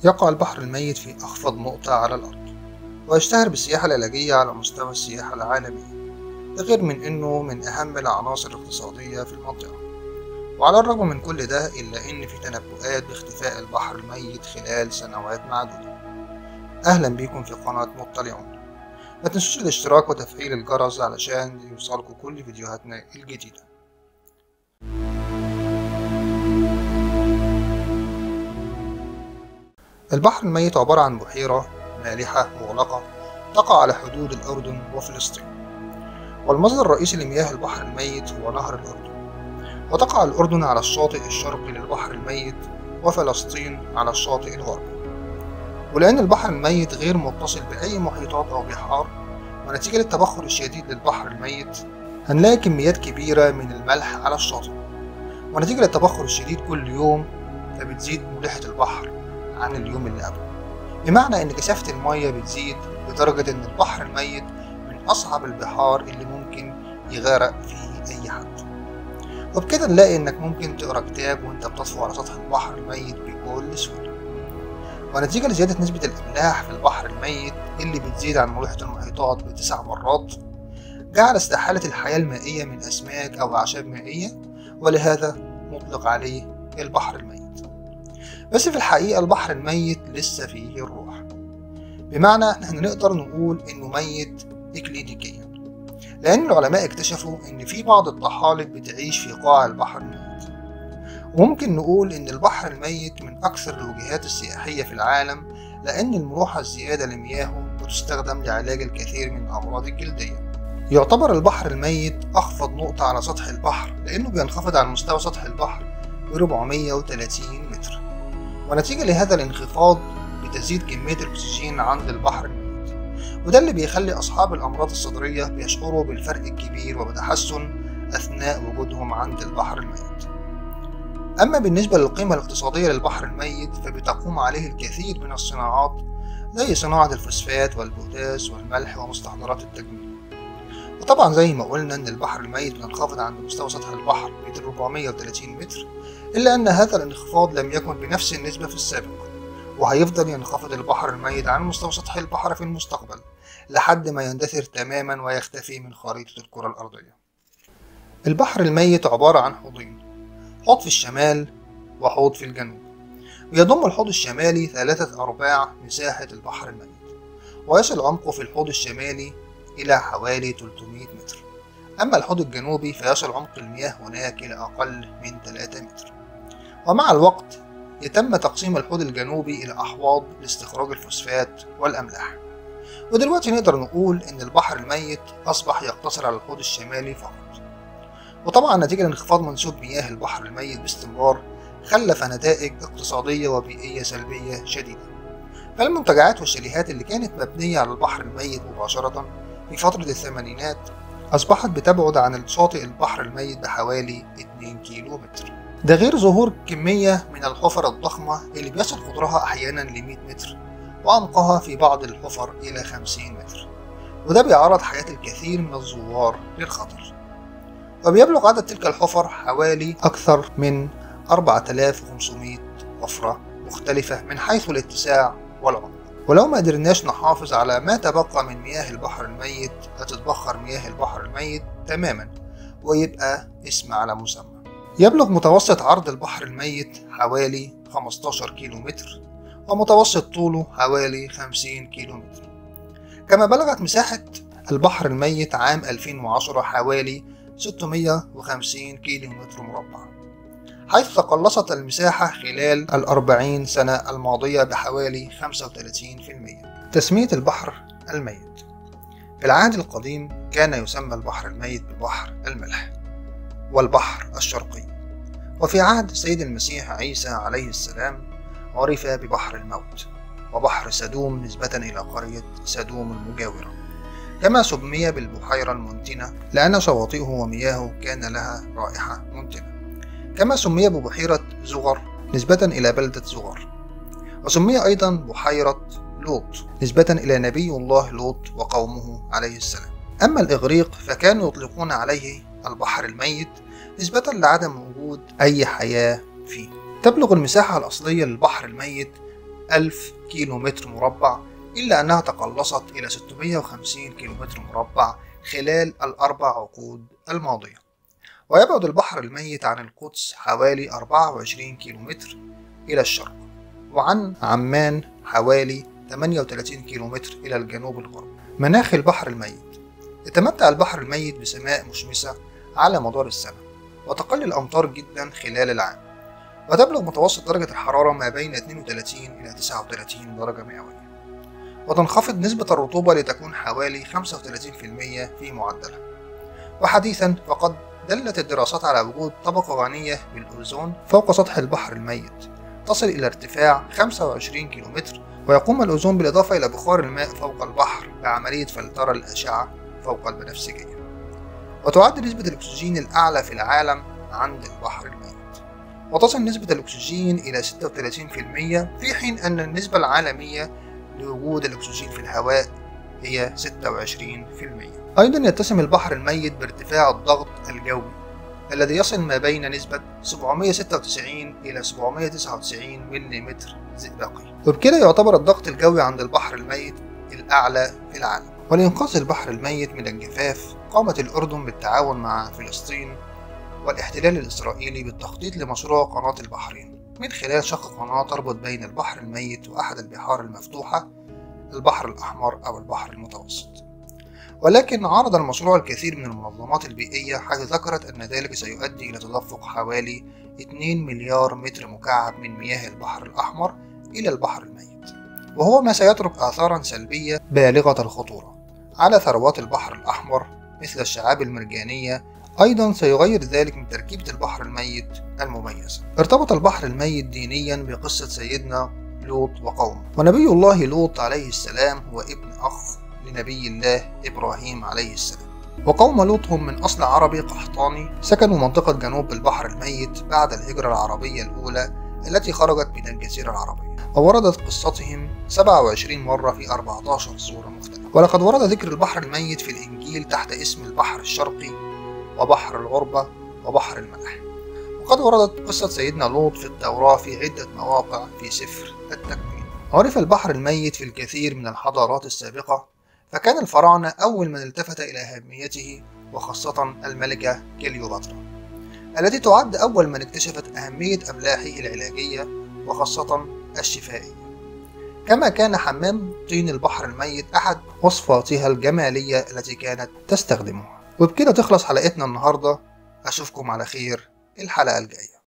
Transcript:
يقع البحر الميت في أخفض نقطة على الأرض، ويشتهر بالسياحة العلاجية على مستوى السياحة العالمية، ده غير من أنه من أهم العناصر الاقتصادية في المنطقة. وعلى الرغم من كل ده إلا أن في تنبؤات باختفاء البحر الميت خلال سنوات معدودة. أهلا بيكم في قناة مطلعون. ما تنسوش الاشتراك وتفعيل الجرس علشان يوصلكوا كل فيديوهاتنا الجديدة. البحر الميت عبارة عن بحيرة مالحة مغلقة تقع على حدود الأردن وفلسطين، والمصدر الرئيسي لمياه البحر الميت هو نهر الأردن، وتقع الأردن على الشاطئ الشرقي للبحر الميت وفلسطين على الشاطئ الغربي. ولأن البحر الميت غير متصل بأي محيطات أو بحار، ونتيجة للتبخر الشديد للبحر الميت هنلاقي كميات كبيرة من الملح على الشاطئ، ونتيجة للتبخر الشديد كل يوم فبتزيد ملوحة البحر عن اليوم اللي قبله، بمعنى إن كثافة المية بتزيد لدرجة إن البحر الميت من أصعب البحار اللي ممكن يغرق فيه أي حد. وبكده نلاقي إنك ممكن تقرأ كتاب وإنت بتطفو على سطح البحر الميت بكل سهولة. ونتيجة لزيادة نسبة الأملاح في البحر الميت اللي بتزيد عن ملوحة المحيطات ب9 مرات، جعل استحالة الحياة المائية من أسماك أو أعشاب مائية، ولهذا مطلق عليه البحر الميت. بس في الحقيقة البحر الميت لسه فيه الروح، بمعنى إحنا نقدر نقول إنه ميت إكلينيكيا، لأن العلماء اكتشفوا إن في بعض الطحالب بتعيش في قاع البحر الميت. وممكن نقول إن البحر الميت من أكثر الوجهات السياحية في العالم، لأن الملوحة الزيادة لمياهه بتستخدم لعلاج الكثير من الأمراض الجلدية. يعتبر البحر الميت أخفض نقطة على سطح البحر، لأنه بينخفض عن مستوى سطح البحر ب430 متر، ونتيجة لهذا الانخفاض بتزيد كمية الأكسجين عند البحر الميت، وده اللي بيخلي أصحاب الأمراض الصدرية بيشعروا بالفرق الكبير وبتحسن أثناء وجودهم عند البحر الميت. أما بالنسبة للقيمة الاقتصادية للبحر الميت فبتقوم عليه الكثير من الصناعات، زي صناعة الفوسفات والبوتاس والملح ومستحضرات التجميل. وطبعا زي ما قلنا إن البحر الميت بينخفض عند مستوى سطح البحر ب 430 متر، إلا أن هذا الانخفاض لم يكن بنفس النسبة في السابق، وهيفضل ينخفض البحر الميت عن مستوى سطح البحر في المستقبل لحد ما يندثر تماما ويختفي من خريطة الكرة الأرضية. البحر الميت عبارة عن حوضين، حوض في الشمال وحوض في الجنوب، ويضم الحوض الشمالي 3/4 مساحة البحر الميت، ويصل عمقه في الحوض الشمالي إلى حوالي 300 متر. أما الحوض الجنوبي فيصل عمق المياه هناك إلى أقل من 3 متر. ومع الوقت يتم تقسيم الحوض الجنوبي إلى أحواض لاستخراج الفوسفات والأملاح. ودلوقتي نقدر نقول إن البحر الميت أصبح يقتصر على الحوض الشمالي فقط. وطبعا نتيجة لانخفاض منسوب مياه البحر الميت باستمرار خلف نتائج اقتصادية وبيئية سلبية شديدة. فالمنتجعات والشاليهات اللي كانت مبنية على البحر الميت مباشرة في فترة الثمانينات أصبحت بتبعد عن شاطئ البحر الميت بحوالي 2 كيلو متر، ده غير ظهور كمية من الحفر الضخمة اللي بيصل قطرها أحيانا ل 100 متر، وعمقها في بعض الحفر إلى 50 متر، وده بيعرض حياة الكثير من الزوار للخطر. وبيبلغ عدد تلك الحفر حوالي أكثر من 4500 حفرة مختلفة من حيث الاتساع والعمق. ولو ما قدرناش نحافظ على ما تبقى من مياه البحر الميت هتتبخر مياه البحر الميت تماما ويبقى اسم على مسمى. يبلغ متوسط عرض البحر الميت حوالي 15 كيلو متر، ومتوسط طوله حوالي 50 كيلو متر. كما بلغت مساحة البحر الميت عام 2010 حوالي 650 كيلو متر مربع، حيث تقلصت المساحة خلال 40 سنة الماضية بحوالي 35%. تسمية البحر الميت: في العهد القديم كان يسمى البحر الميت ببحر الملح والبحر الشرقي، وفي عهد سيد المسيح عيسى عليه السلام عرف ببحر الموت وبحر سدوم نسبة إلى قرية سدوم المجاورة. كما سمي بالبحيرة المنتنة لأن شواطئه ومياهه كان لها رائحة منتنة. كما سمي ببحيرة زغر نسبة إلى بلدة زغر، وسمي أيضا بحيرة لوط نسبة إلى نبي الله لوط وقومه عليه السلام. أما الإغريق فكانوا يطلقون عليه البحر الميت نسبة لعدم وجود أي حياة فيه. تبلغ المساحة الأصلية للبحر الميت 1000 كيلو متر مربع، إلا أنها تقلصت إلى 650 كيلو متر مربع خلال ال4 عقود الماضية. ويبعد البحر الميت عن القدس حوالي 24 كيلو متر إلى الشرق، وعن عمان حوالي 38 كيلو متر إلى الجنوب الغربي. مناخ البحر الميت: يتمتع البحر الميت بسماء مشمسة على مدار السنة، وتقل الأمطار جدا خلال العام، وتبلغ متوسط درجة الحرارة ما بين 32 إلى 39 درجة مئوية، وتنخفض نسبة الرطوبة لتكون حوالي 35% في معدلها. وحديثا فقد دلت الدراسات على وجود طبقة غنية بالأوزون فوق سطح البحر الميت تصل إلى ارتفاع 25 كيلومتر، ويقوم الأوزون بالإضافة إلى بخار الماء فوق البحر بعملية فلترة الأشعة فوق البنفسجية. وتعد نسبة الأكسجين الأعلى في العالم عند البحر الميت، وتصل نسبة الأكسجين إلى 36%، في حين أن النسبة العالمية لوجود الأكسجين في الهواء هي 26%. أيضا يتسم البحر الميت بارتفاع الضغط الجوي الذي يصل ما بين نسبة 796 إلى 799 ملم زئبقي، وبكده يعتبر الضغط الجوي عند البحر الميت الأعلى في العالم. ولإنقاذ البحر الميت من الجفاف قامت الأردن بالتعاون مع فلسطين والاحتلال الإسرائيلي بالتخطيط لمشروع قناة البحرين، من خلال شق قناة تربط بين البحر الميت وأحد البحار المفتوحة، البحر الأحمر أو البحر المتوسط. ولكن عارض المشروع الكثير من المنظمات البيئية، حيث ذكرت أن ذلك سيؤدي إلى تدفق حوالي 2 مليار متر مكعب من مياه البحر الأحمر إلى البحر الميت، وهو ما سيترك آثارا سلبية بالغة الخطورة على ثروات البحر الأحمر مثل الشعاب المرجانية. أيضا سيغير ذلك من تركيبة البحر الميت المميزة. ارتبط البحر الميت دينيا بقصة سيدنا لوط وقومه، ونبي الله لوط عليه السلام هو ابن أخ لنبي الله إبراهيم عليه السلام. وقوم لوط هم من أصل عربي قحطاني، سكنوا منطقة جنوب البحر الميت بعد الهجرة العربية الأولى التي خرجت من الجزيرة العربية، ووردت قصتهم 27 مرة في 14 سورة مختلفة. ولقد ورد ذكر البحر الميت في الإنجيل تحت اسم البحر الشرقي وبحر الغربة وبحر الملح. وقد وردت قصة سيدنا لوط في التوراة في عدة مواقع في سفر التكوين. عرف البحر الميت في الكثير من الحضارات السابقة، فكان الفراعنة أول من التفت إلى أهميته، وخاصة الملكة كليوباترا التي تعد أول من اكتشفت أهمية أملاحه العلاجية وخاصة الشفائية. كما كان حمام طين البحر الميت أحد وصفاتها الجمالية التي كانت تستخدمها. وبكده تخلص حلقتنا النهاردة، أشوفكم على خير الحلقة الجاية.